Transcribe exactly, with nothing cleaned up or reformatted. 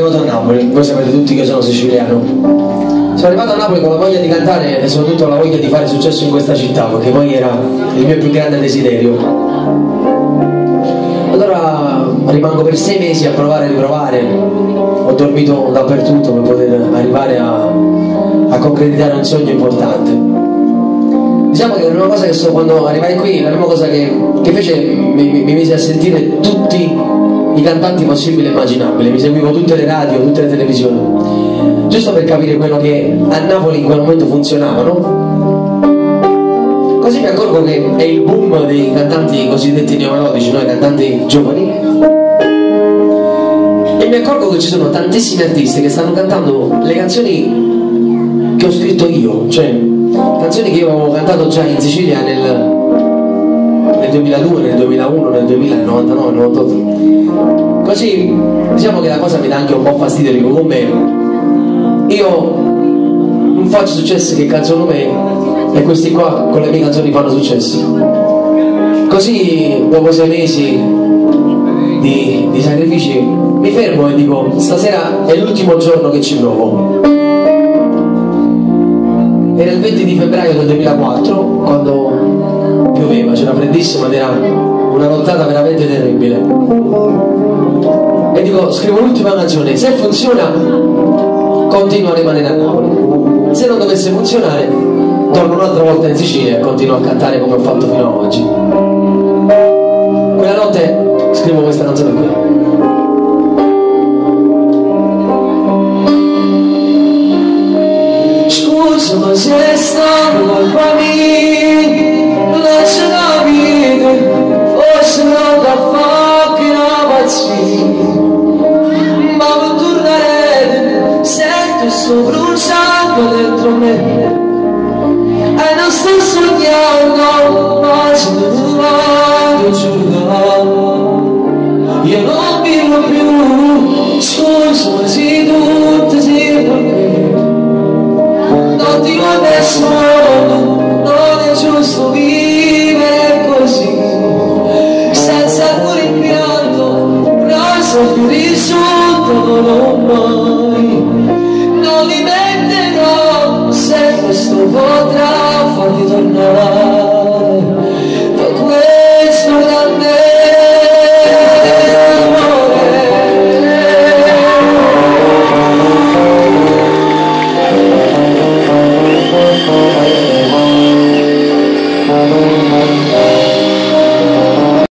arrivato a Napoli, voi sapete tutti che io sono siciliano. Sono arrivato a Napoli con la voglia di cantare e soprattutto la voglia di fare successo in questa città, perché poi era il mio più grande desiderio. Allora rimango per sei mesi a provare e riprovare, ho dormito dappertutto per poter arrivare a, a concretizzare un sogno importante. Diciamo che la prima cosa che so quando arrivai qui, la prima cosa che, che fece mi, mi, mi mise a sentire tutti i cantanti possibili e immaginabili, mi seguivo tutte le radio, tutte le televisioni, giusto per capire quello che a Napoli in quel momento funzionava, no? Così mi accorgo che è il boom dei cantanti cosiddetti neomelodici, noi cantanti giovani, e mi accorgo che ci sono tantissimi artisti che stanno cantando le canzoni che ho scritto io, cioè canzoni che io avevo cantato già in Sicilia nel, nel duemiladue, nel duemilauno, nel duemila, nel novantanove, nel novantotto. Così diciamo che la cosa mi dà anche un po' fastidio, dico con me io non faccio successo che canzoni me e questi qua con le mie canzoni fanno successo. Così dopo sei mesi di, di sacrifici mi fermo e dico stasera è l'ultimo giorno che ci provo. Era il venti di febbraio del duemilaquattro, quando pioveva, c'era freddissimo ed era una nottata veramente terribile. E dico, scrivo l'ultima canzone, se funziona continuo a rimanere a Napoli, se non dovesse funzionare torno un'altra volta in Sicilia e continuo a cantare come ho fatto fino ad oggi. Quella notte scrivo questa canzone qui. Scusa ma se è stata colpa mia, non c'è capito, forse non da fare che una pazzia, ma per tornare sento sto bruciando dentro me e non sto sognando, ma ci devo giurare, io non vivo più. Scusa ma se tutto si per me non dico a nessuno, non è giusto vivere così, senza pure il pianto, non so più risultato, non ho mai, non li metterò, se questo potrà farti tornare, per questo grande amore.